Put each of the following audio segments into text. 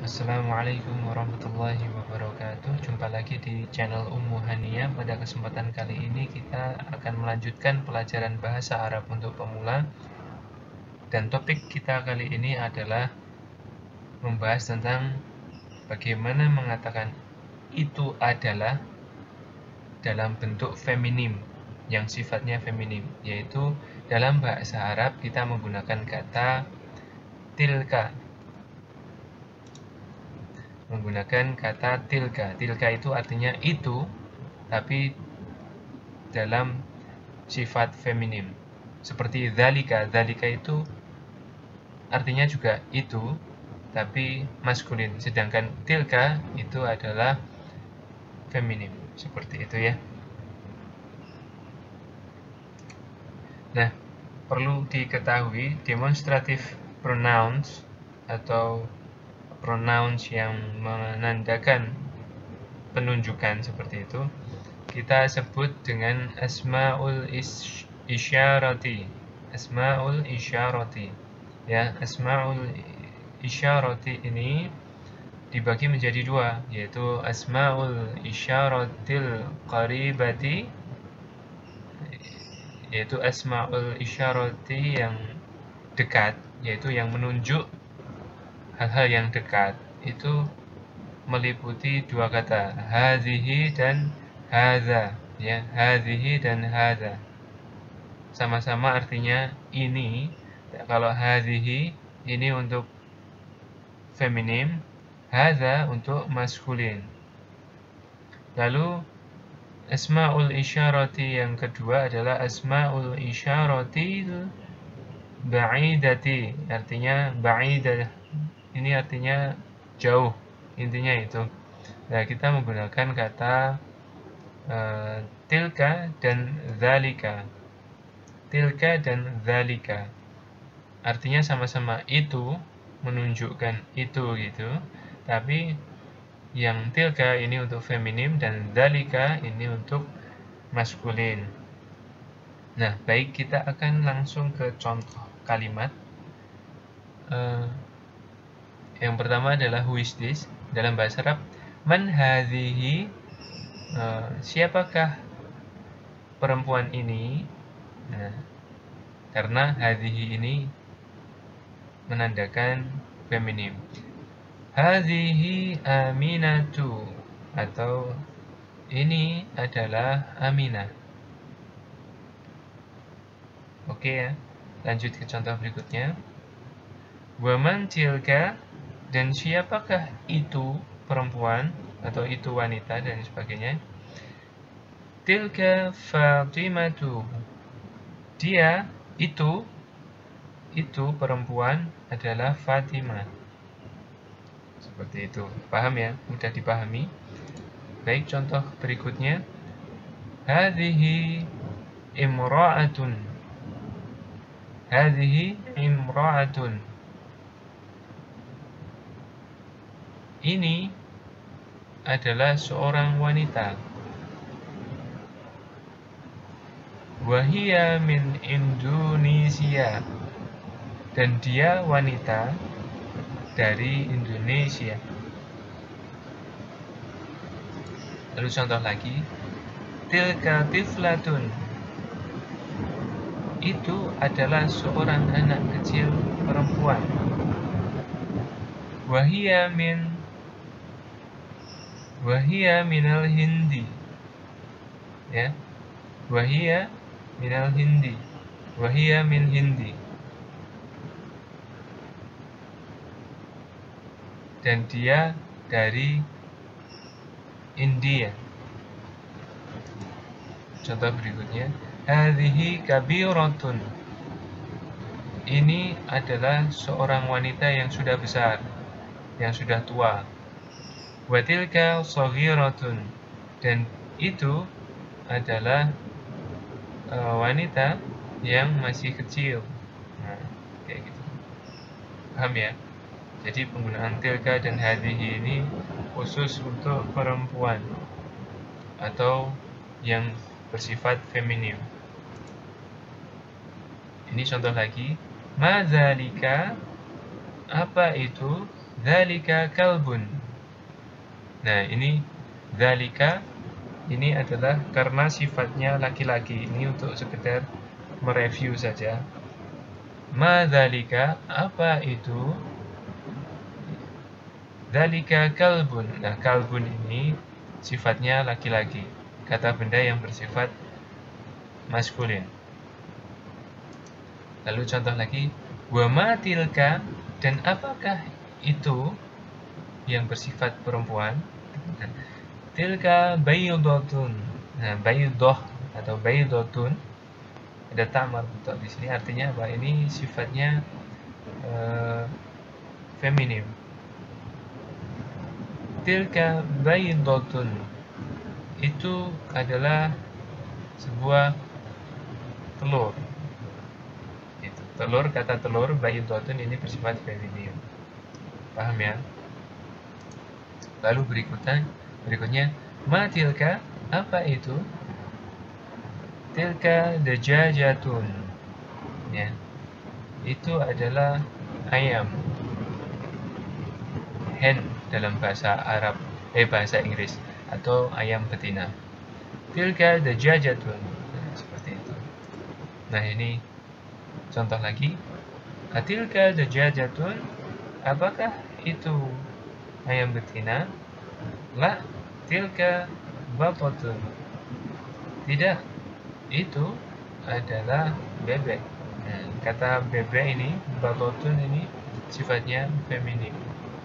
Assalamualaikum warahmatullahi wabarakatuh. Jumpa lagi di channel Ummu Hania. Pada kesempatan kali ini kita akan melanjutkan pelajaran bahasa Arab untuk pemula. Dan topik kita kali ini adalah membahas tentang bagaimana mengatakan itu adalah dalam bentuk feminim, yang sifatnya feminim, yaitu dalam bahasa Arab kita menggunakan kata tilka. Tilka itu artinya itu, tapi dalam sifat feminim. Seperti dzalika itu artinya juga itu, tapi maskulin. Sedangkan tilka itu adalah feminim. Seperti itu ya. Nah, perlu diketahui demonstrative pronouns atau pronouns yang menandakan penunjukan seperti itu kita sebut dengan asmaul isyarati. Ya, asmaul isyarati ini dibagi menjadi dua, yaitu asmaul isyaratil qaribati, yaitu asmaul isyarati yang dekat, yaitu yang menunjuk hal-hal yang dekat. Itu meliputi dua kata, hadhihi dan hadza, ya, hadhihi dan hadza. Sama-sama artinya ini. Kalau hadhihi ini untuk feminim, hadza untuk maskulin. Lalu asmaul isyarati yang kedua adalah asmaul isyarati ba'idati, artinya ba'idah. Ini artinya jauh, intinya itu. Nah, kita menggunakan kata tilka dan dzalika. Tilka dan dzalika artinya sama-sama itu, menunjukkan itu gitu. Tapi yang tilka ini untuk feminim dan dzalika ini untuk maskulin. Nah, baik, kita akan langsung ke contoh kalimat. Yang pertama adalah who is this? Dalam bahasa Arab, man hadhihi, siapakah perempuan ini? Nah, karena hadhihi ini menandakan feminim. Hadhihi Aminatu, atau ini adalah Aminah. Oke ya, lanjut ke contoh berikutnya. Waman tilka, dan siapakah itu perempuan atau itu wanita dan sebagainya. Tilka Fatimatu, dia itu perempuan adalah Fatimah. Seperti itu. Paham ya? Mudah dipahami. Baik, contoh berikutnya. Hadhihi imra'atun. Hadhihi imra'atun. Ini adalah seorang wanita. Wahia min Indonesia, dan dia wanita dari Indonesia. Lalu contoh lagi, tilka tiflatun, itu adalah seorang anak kecil perempuan. Wahia minal Hindi, ya, wahia minal Hindi, wahia min Hindi, dan dia dari India. Contoh berikutnya, hadhihi kabiratun, ini adalah seorang wanita yang sudah besar, yang sudah tua. Watilka saghiratun, dan itu adalah wanita yang masih kecil. Nah, kayak gitu. Paham ya? Jadi penggunaan tilka dan hadhihi ini khusus untuk perempuan atau yang bersifat feminim. Ini contoh lagi. Madzalika, apa itu? Dzalika kalbun. Nah, ini dzalika ini adalah karena sifatnya laki-laki. Ini untuk sekedar mereview saja. Ma dzalika, apa itu? Dzalika kalbun. Nah, kalbun ini sifatnya laki-laki. Kata benda yang bersifat maskulin. Lalu contoh lagi, wa ma tilka, dan apakah itu yang bersifat perempuan? Tilka baydatun. Nah, baydah atau baydatun ada ta marbuthah di sini, artinya apa? Ini sifatnya feminim. Tilka baydatun itu adalah sebuah telur. Itu telur, kata telur baydatun ini bersifat feminim. Paham ya? Lalu berikutnya ma tilka, apa itu? Tilka dajajatun. Ya. Itu adalah ayam. Hen dalam bahasa Arab, bahasa Inggris, atau ayam betina. Tilka dajajatun. Nah, seperti itu. Nah, ini contoh lagi. Tilka dajajatun, apakah itu ayam betina? La, tilka babatun. Tidak, itu adalah bebek. Nah, kata bebek ini, babatun ini sifatnya feminim.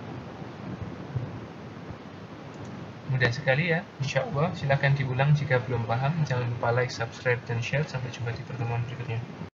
Mudah sekali ya, insya Allah. Silahkan diulang jika belum paham. Jangan lupa like, subscribe, dan share. Sampai jumpa di pertemuan berikutnya.